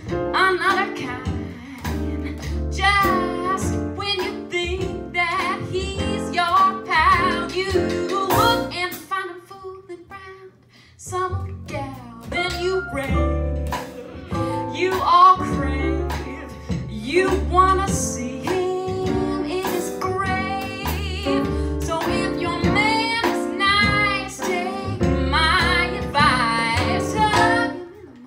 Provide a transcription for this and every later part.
another kind. Just when you think that he's your pal, you look and find him fooling around some old gal. Then you rave, you all crave, you wanna see him in his grave. So if your man is nice, take my advice. Hug him in the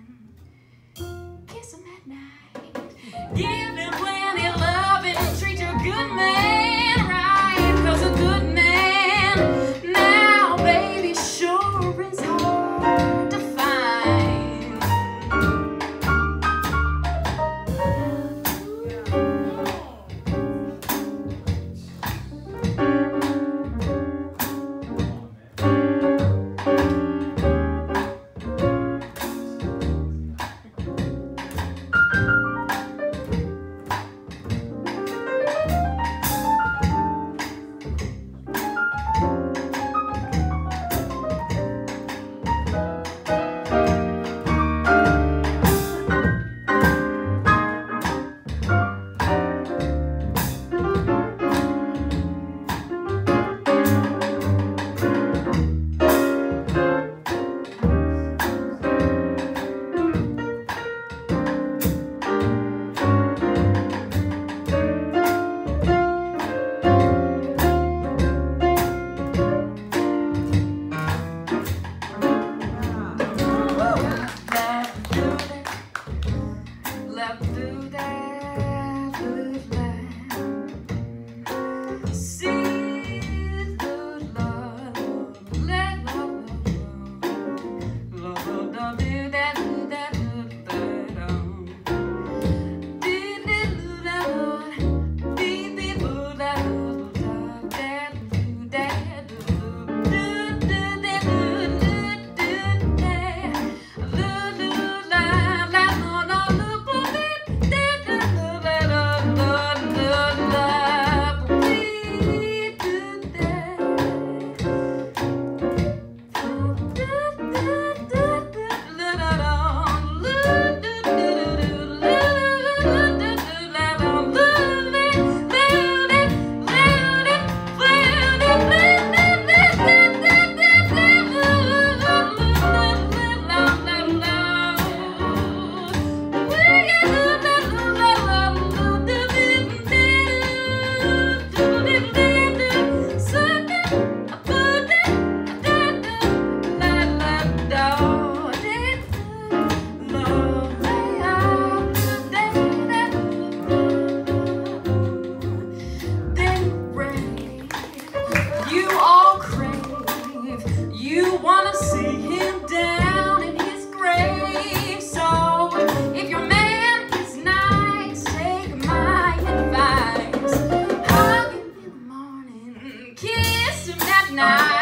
morning, kiss him at night, give him plenty of love and treat your good man right. 'Cause a good man now, baby, sure is hard to find. Kiss him that night.